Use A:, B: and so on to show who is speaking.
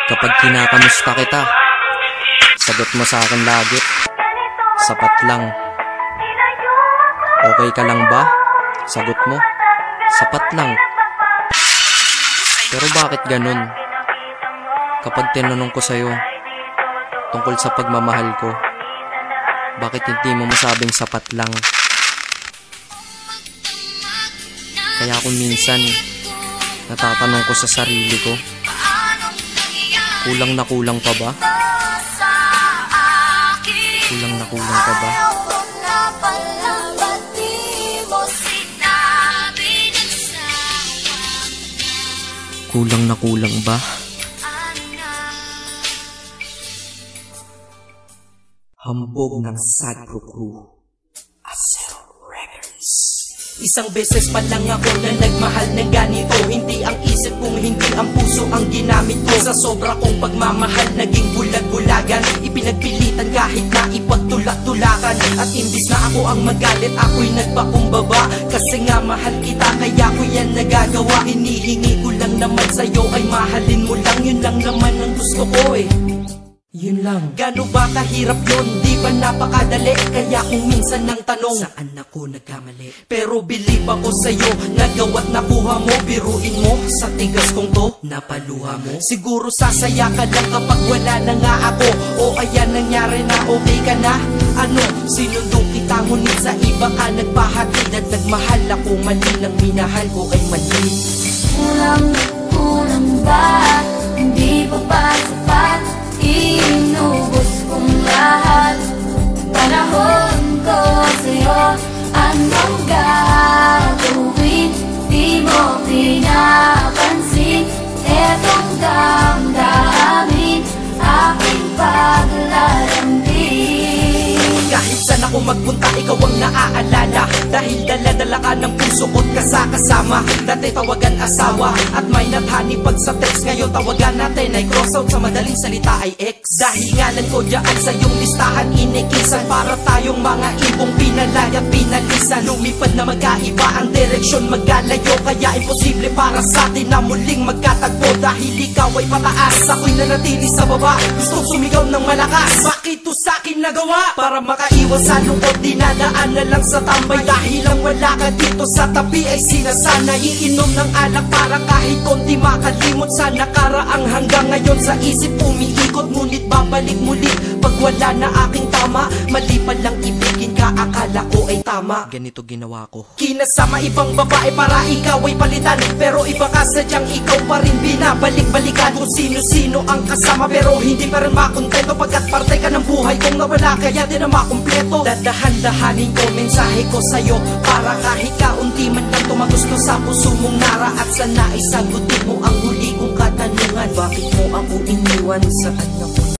A: Kapag kinakamusta kita, sagot mo sa akin lagi, sapat lang. Okay ka lang ba? Sagot mo, sapat lang. Pero bakit ganun? Kapag tinanong ko sa'yo tungkol sa pagmamahal ko, bakit hindi mo masabing sapat lang? Kaya kung minsan natatanong ko sa sarili ko, kulang na kulang pa ba? Kulang na kulang pa ba? Kulang na kulang ba? Hambog ng Sagro Crew, Acero Records.
B: Isang beses pa lang ako na nagmahal ng ganito. Hindi ang isip kung hindi ang puso ang ginamit ko. Sa sobra kong pagmamahal naging bulag-bulagan. Ipinagpilitan kahit na ipagtulak-tulakan. At imbis na ako ang magalit, ako'y nagpakumbaba. Kasi nga mahal kita, kaya ko yan nagagawa. Hinihingi ko lang naman sa'yo ay mahalin mo lang. Yun lang naman ang gusto ko eh. Yun lang. Gano ba kahirap yun? Di ba napakadali? Kaya kung minsan nang tanong, saan ako nagkamali? Pero believe ako sa'yo, nagawa't nakuha mo. Biruin mo, sa tigas kong to, napaluha mo. Siguro sasaya ka lang kapag wala na nga ako. O ayan nangyari na, okay ka na? Ano, sinundong kita ngunit sa iba ka nagpahatid. At nagmahal ako, mali lang minahal ko ay mali.
C: Kulang ba? Hindi pa ba sapat? Inubos kong lahat panahon ko sa'yo. Anong gagawin? Di mo pinapansin etong damdamin, aking paglalambing.
B: Kahit saan ako magpunta, ikaw ang naaalala. Dahil dala-dala ka ng puso ko't kasama. Dati tawagan asawa at may nathani pag sa text. Ngayon tawagan natin ay cross out, sa madaling salita ay ex. Dahil ngalan ko dyan sa iyong listahan inikisan. Para tayong mga ibong pinalay at pinalisan. Lumipad na magkaiba ang direksyon, magkalayo. Kaya imposible para sa atin na muling magkatagpo. Dahil ikaw ay pataas, ako'y nanatili sa baba. Gustong sumigaw ng malakas, bakit to sa'kin nagawa? Para makaiwas sa lungkot, dinadaan na lang sa tambay. Dahil ang wala ka dito sa tabi ay sinasanay. Iinom ng alak para kahit konti makalimot sa nakaraang. Hanggang ngayon sa isip umiikot, ngunit babalik muli pag wala na aking tama. Mali pa lang ibigin ka, akala ko ay tama.
A: Ganito ginawa ko,
B: Kinasama ibang babae para ikaw ay palitan. Pero iba ka sadyang ikaw pa rin binabalik-balikan. Kung sino-sino ang kasama pero hindi pa rin makontento. Pagkat parte ka ng buhay kong nawala, kaya di na makumpleto. Dadahan-dahanin ko mensahe ko sa'yo, para kahit kaunti man lang tumagusto sa puso mong nara. At sana isagutin mo ang huli kong katanungan, bakit mo ako iniwan? Saan ako